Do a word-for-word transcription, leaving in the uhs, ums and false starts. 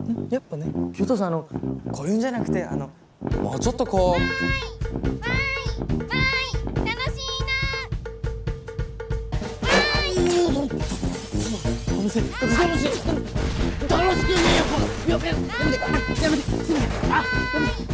やっぱね、キュートさん、あのこういうんじゃなくて、あのもうちょっとこう。わーいわーいわーい、楽しいな。わーい。ごめんなさい、楽しい楽しい楽しくねえよ。やめてやめてやめて、すみません。あ、やめて。